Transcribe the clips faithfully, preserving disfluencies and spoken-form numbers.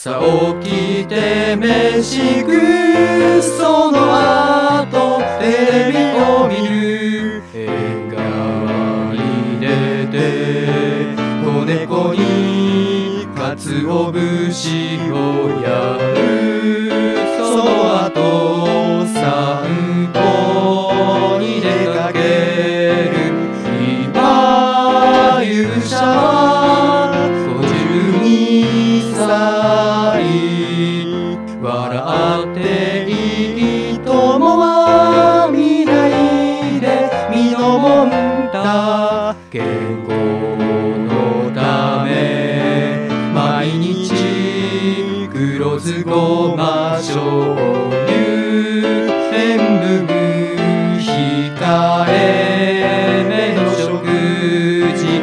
朝起きて飯食うその後テレビを見る縁側に出て子猫に鰹節をやるその後散歩に出かける今勇者はごじゅうにさい笑っていい友は見ないで身のもんだ健康のため毎日黒酢ごま醤油塩分控えめの食事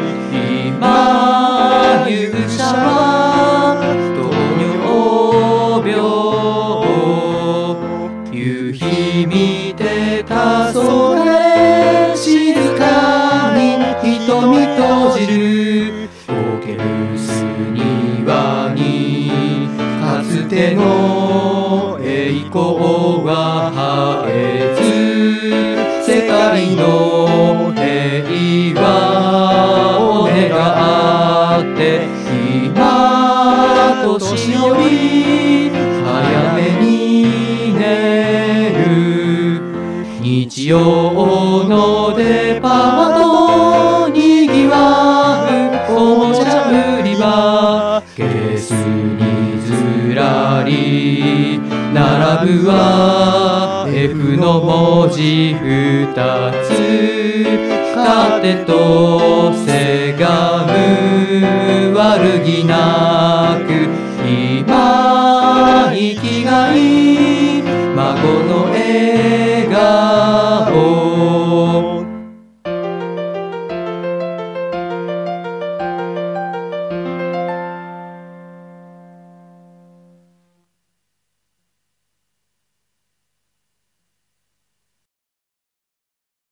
今勇者は糖尿病夕日見て黄昏静かに瞳閉じるオケルス庭にかつての栄光は生えず世界の平和を願って今年より早めに寝る日曜のデパートにぎわうおもちゃ売り場ケースにずらり並ぶは F の文字ふたつ勝手とせがむ悪気な